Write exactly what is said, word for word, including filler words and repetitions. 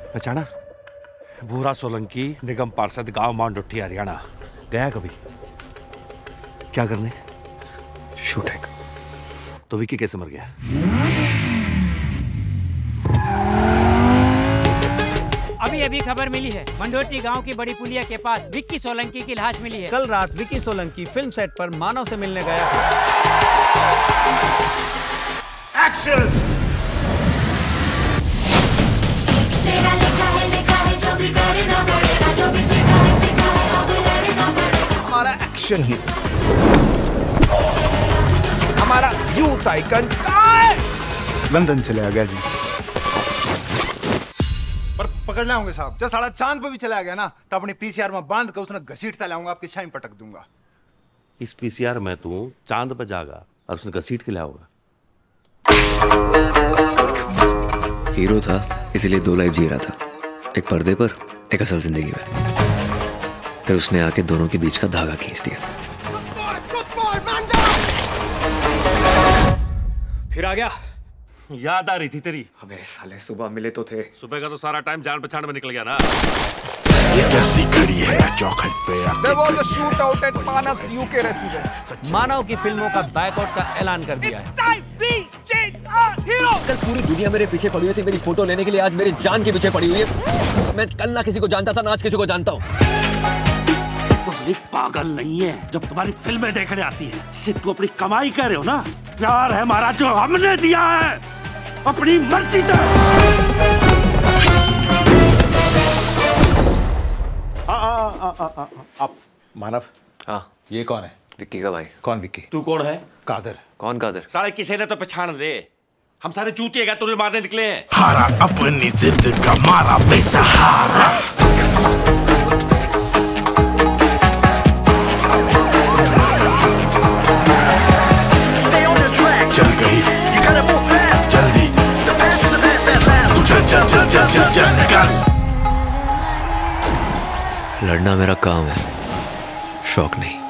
पहचाना? भूरा सोलंकी, निगम पार्षद, गांव मांडुट्टी, हरियाणा। गया कभी? क्या करने? शूटिंग। तो विक्की कैसे मर गया? अभी अभी खबर मिली है, मंडोटी गांव की बड़ी पुलिया के पास विक्की सोलंकी की लाश मिली है। कल रात विक्की सोलंकी फिल्म सेट पर मानव से मिलने गया था। एक्शन! तेरा लिखा है लिखा है जो भी करना पड़ेगा, जो भी सीखा है सीखा है अब लड़ना पड़ेगा। हमारा एक्शन ही हमारा यूथ आइकन लंदन चले आ गया जी। पर पकड़ना होंगे साहब। जब साला चांद पे भी चला गया ना तो अपनी पीसीआर में बांध कर उसने घसीटता लाऊंगा, आपकी छाई पटक दूंगा। इस पीसीआर में तू चांद पे जागा और उसने घसीट के लाओगा। हीरो था इसीलिए दो लाइफ जी रहा था, एक पर्दे पर, एक असल जिंदगी में। फिर उसने आके दोनों के बीच का धागा खींच दिया। फिर आ गया? याद आ रही थी तेरी? अबे साले सुबह मिले तो थे। सुबह का तो सारा टाइम जान पहचान में निकल गया ना। ये कैसी खड़ी है चौखट पे? There was a shootout at Manav's U K residence. मानव की फिल्मों का बायकॉट का ऐलान कर दिया है। कल पूरी दुनिया मेरे पीछे पड़ी हुई थी मेरी फोटो लेने के लिए, आज मेरी जान के पीछे पड़ी हुई है। मैं कल ना किसी को जानता था ना आज किसी को जानता हूँ। तो पागल नहीं है जब तुम्हारी फिल्में देखने आती है। इससे तू अपनी कमाई कर रहे हो ना। प्यार है हमारा जो हमने दिया है अपनी मर्जी से। आप मानव? हाँ। ये कौन है? विक्की का भाई। कौन विक्की? तू कौन है? कादर। कौन कादर? साले किसी ने तो पहचान ले। हम सारे चूतिए का तुझे मारने निकले हैं। हारा अपनी जिद का मारा बेसहारा। चल गई जल्दी तू चल चल चल चल चल चल निकल। लड़ना मेरा काम है, शौक नहीं।